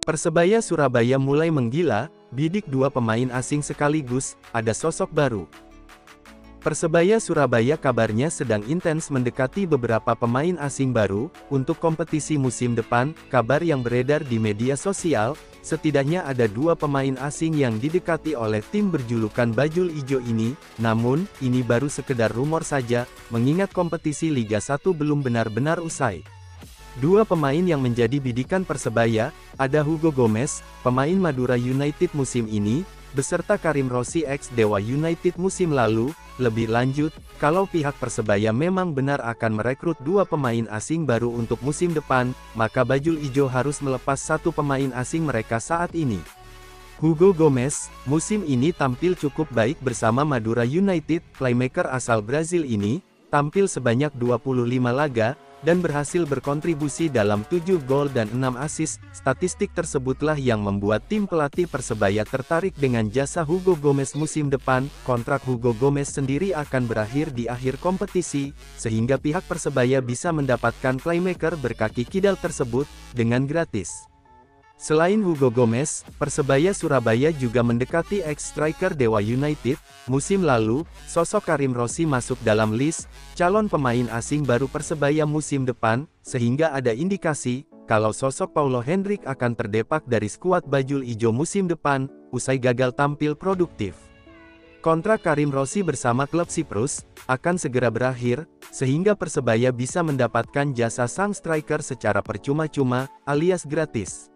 Persebaya Surabaya mulai menggila, bidik dua pemain asing sekaligus, ada sosok baru. Persebaya Surabaya kabarnya sedang intens mendekati beberapa pemain asing baru, untuk kompetisi musim depan. Kabar yang beredar di media sosial, setidaknya ada dua pemain asing yang didekati oleh tim berjulukan Bajul Ijo ini, namun, ini baru sekedar rumor saja, mengingat kompetisi Liga 1 belum benar-benar usai. Dua pemain yang menjadi bidikan Persebaya, ada Hugo Gomez, pemain Madura United musim ini, beserta Karim Rossi ex Dewa United musim lalu. Lebih lanjut, kalau pihak Persebaya memang benar akan merekrut dua pemain asing baru untuk musim depan, maka Bajul Ijo harus melepas satu pemain asing mereka saat ini. Hugo Gomez, musim ini tampil cukup baik bersama Madura United. Playmaker asal Brazil ini, tampil sebanyak 25 laga, dan berhasil berkontribusi dalam 7 gol dan 6 assist. Statistik tersebutlah yang membuat tim pelatih Persebaya tertarik dengan jasa Hugo Gomez musim depan. Kontrak Hugo Gomez sendiri akan berakhir di akhir kompetisi, sehingga pihak Persebaya bisa mendapatkan playmaker berkaki kidal tersebut, dengan gratis. Selain Hugo Gomez, Persebaya Surabaya juga mendekati ex-striker Dewa United. Musim lalu, sosok Karim Rossi masuk dalam list calon pemain asing baru Persebaya musim depan, sehingga ada indikasi kalau sosok Paulo Hendrik akan terdepak dari skuad Bajul Ijo musim depan, usai gagal tampil produktif. Kontrak Karim Rossi bersama klub Siprus akan segera berakhir, sehingga Persebaya bisa mendapatkan jasa sang striker secara percuma-cuma, alias gratis.